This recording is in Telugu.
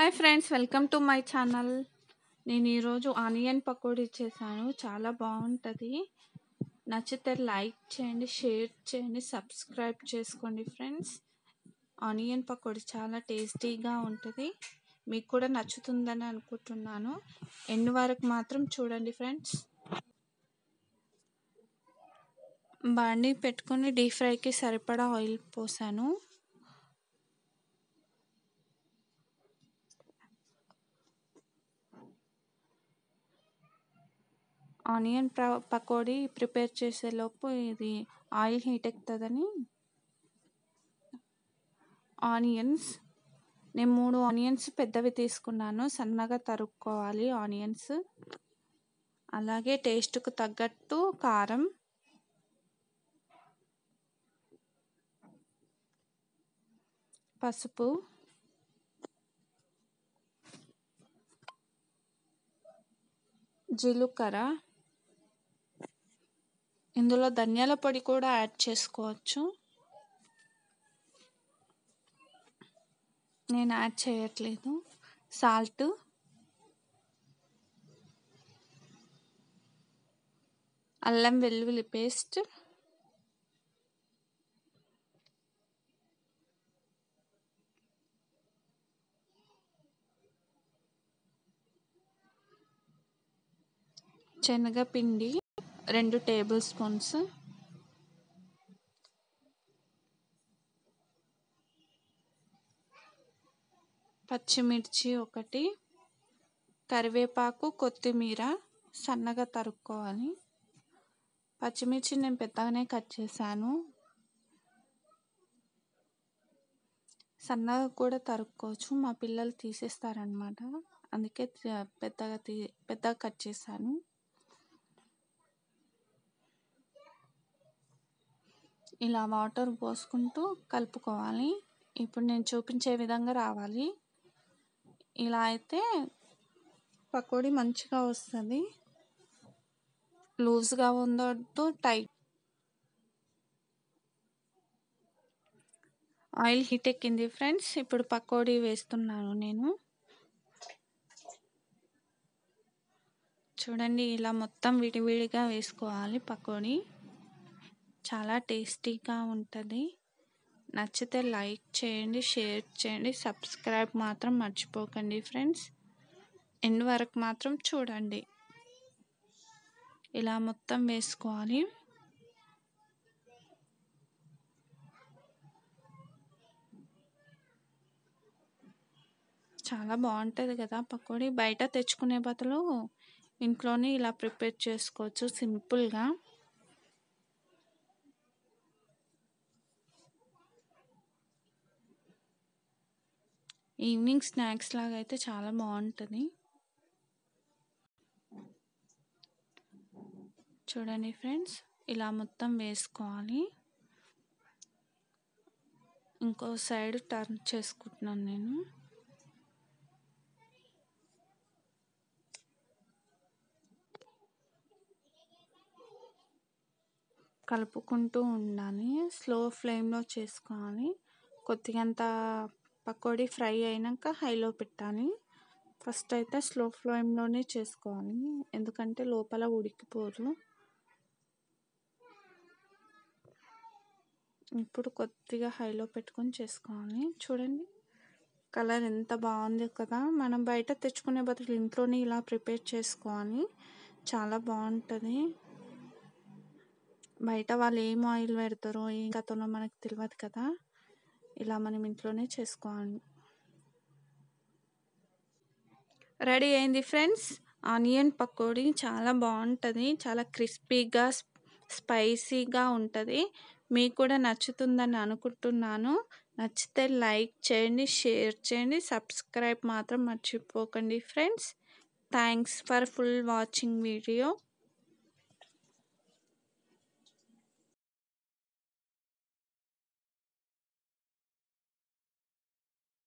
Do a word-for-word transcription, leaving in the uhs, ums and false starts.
Hi friends, welcome to my channel. నేను ఈరోజు ఆనియన్ పకోడీ చేశాను. చాలా బాగుంటుంది. నచ్చితే లైక్ చేయండి, షేర్ చేయండి, సబ్స్క్రైబ్ చేసుకోండి ఫ్రెండ్స్. ఆనియన్ పకోడీ చాలా టేస్టీగా ఉంటుంది. మీకు కూడా నచ్చుతుందని అనుకుంటున్నాను. ఎండ్ వరకు మాత్రం చూడండి ఫ్రెండ్స్. బాండీ పెట్టుకొని డీప్ ఫ్రైకి సరిపడా ఆయిల్ పోసాను. ఆనియన్ పకోడీ ప్రిపేర్ చేసేలోపు ఇది ఆయిల్ హీట్ ఎక్కుతుందని ఆనియన్స్ నేను మూడు ఆనియన్స్ పెద్దవి తీసుకున్నాను. సన్నగా తరుక్కోవాలి ఆనియన్స్. అలాగే టేస్ట్కు తగ్గట్టు కారం, పసుపు, జీలకర్ర, ఇందులో ధనియాల పొడి కూడా యాడ్ చేసుకోవచ్చు. నేను యాడ్ చేయట్లేదు. సాల్ట్, అల్లం వెల్లుల్లి పేస్ట్, శనగపిండి రెండు టేబుల్ స్పూన్స్, పచ్చిమిర్చి ఒకటి, కరివేపాకు, కొత్తిమీర సన్నగా తరుక్కోవాలి. పచ్చిమిర్చి నేను పెద్దగానే కట్ చేశాను. సన్నగా కూడా తరుక్కోవచ్చు. మా పిల్లలు తీసేస్తారనమాట, అందుకే పెద్దగా తీ పెద్దగా కట్ చేశాను. ఇలా వాటర్ పోసుకుంటూ కలుపుకోవాలి. ఇప్పుడు నేను చూపించే విధంగా రావాలి. ఇలా అయితే పకోడీ మంచిగా వస్తుంది. లూజ్గా ఉండొద్దు, టైట్. ఆయిల్ హీట్ ఎక్కింది ఫ్రెండ్స్. ఇప్పుడు పకోడీ వేస్తున్నాను నేను. చూడండి, ఇలా మొత్తం విడివిడిగా వేసుకోవాలి పకోడీ. చాలా టేస్టీగా ఉంటుంది. నచ్చితే లైక్ చేయండి, షేర్ చేయండి, సబ్స్క్రైబ్ మాత్రం మర్చిపోకండి ఫ్రెండ్స్. ఎండ్ వరకు మాత్రం చూడండి. ఇలా మొత్తం వేసుకోవాలి. చాలా బాగుంటుంది కదా పకోడీ. బయట తెచ్చుకునే బదులు ఇంట్లోనే ఇలా ప్రిపేర్ చేసుకోవచ్చు సింపుల్గా. ఈవినింగ్ స్నాక్స్ లాగా అయితే చాలా బాగుంటుంది. చూడండి ఫ్రెండ్స్, ఇలా మొత్తం వేసుకోవాలి. ఇంకో సైడ్ టర్న్ చేసుకుంటున్నాను నేను. కలుపుకుంటూ ఉండాలి. స్లో ఫ్లేమ్లో చేసుకోవాలి. కొద్దిగంత పకోడీ ఫ్రై అయినాక హైలో పెట్టాలి. ఫస్ట్ అయితే స్లో ఫ్లేమ్లోనే చేసుకోవాలి, ఎందుకంటే లోపల ఉడికిపోదు. ఇప్పుడు కొద్దిగా హైలో పెట్టుకొని చేసుకోవాలి. చూడండి, కలర్ ఎంత బాగుంది కదా. మనం బయట తెచ్చుకునే బదులు ఇంట్లోనే ఇలా ప్రిపేర్ చేసుకోవాలి. చాలా బాగుంటుంది. బయట వాళ్ళు ఏం ఆయిల్ పెడతారో ఏం కథనో మనకు తెలియదు కదా. ఇలా మనం ఇంట్లోనే చేసుకోవాలి. రెడీ అయింది ఫ్రెండ్స్ ఆనియన్ పకోడీ. చాలా బాగుంటుంది. చాలా క్రిస్పీగా స్పైసీగా ఉంటుంది. మీకు కూడా నచ్చుతుందని అనుకుంటున్నాను. నచ్చితే లైక్ చేయండి, షేర్ చేయండి, సబ్స్క్రైబ్ మాత్రం మర్చిపోకండి friends. Thanks for full watching video.